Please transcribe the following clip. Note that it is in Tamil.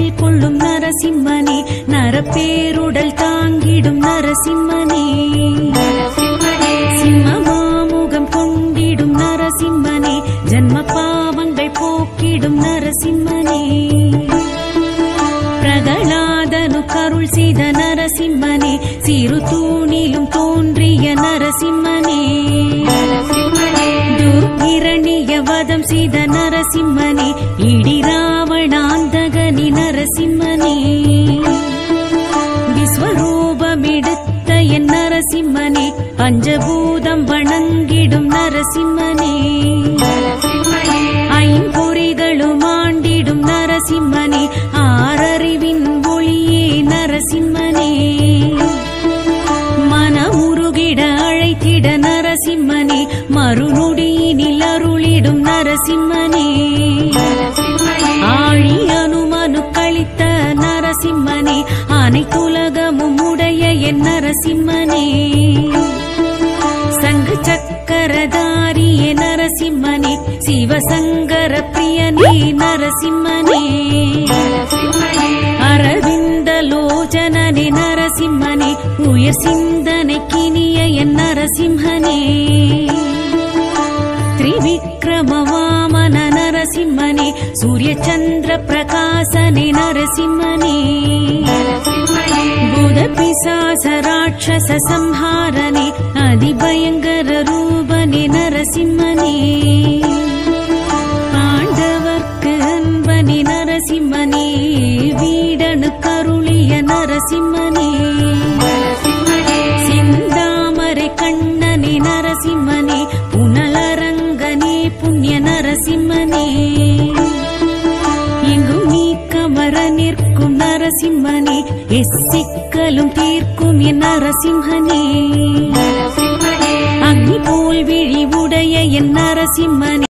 நரவேல் கொள்ளும் நரசிம்மனே, நரப்பேருடல் தாங்கிடும் நரசிம்மனே, சிம்மமாமுகம் கொண்டிடும் நரசிம்மனே, ஜன்ம பாவங்கள் போக்கிடும் நரசிம்மனே, பிரகலாதனு கருள் செய்த நரசிம்மனே, சிறு தூணிலும் தோன்றிய நரசிம்மனே, துர்கிரணிய வதம் செய்த நரசிம்மனே, இடி ராவணாந்தகனி நரசிம்மனே, விஸ்வரூபமெடுத்த என் நரசிம்மனே, பஞ்சபூதம் வணங்கிடும் நரசிம்மனே, ஐம்பொறிகளும் ஆண்டிடும் நரசிம்மனே, ஆறறிவின் ஒளியே நரசிம்மனே, மனமுருகிட அழைத்திட நரசிம்மனே, மறுநொடியினில் அருளிடும் நரசிம்மனே, ஆழி அனுமனு கழித்த நரசிம்மனே, அனைத்துலகமும் உடைய என் நரசிம்மனே, சங்கு சக்கரதாரியே நரசிம்மனே, சிவசங்கர பிரியனே நரசிம்மனே, அரவிந்தலோச்சனனே நரசிம்மனே, உயர் சிந்தனை கினிய என் நரசிம்மனே, திரிவிக்ரம வாமன நரசிம்மனே, சூரிய சந்திர பிரகாசனே நரசிம்மனே, பூத பிசாச ராட்சச சம்ஹாரனே, அதிபயங்கர ரூபனே நரசிம்மனே, ஆண்டவர்க்கு அன்பனே நரசிம்மனே, வீடனு கருளிய நரசிம்மனே, சிந்தாமரை கண்ணனே நரசிம்மனே, புனலரங்கனே புண்ணிய நரசிம்மனே, எங்கும் நீக்கமர நிற்கும் நரசிம்மனே, எச்சிக்கலும் தீர்க்கும் என் நரசிம்மனே, அக்னி போல் விழி உடைய என் நரசிம்மனே,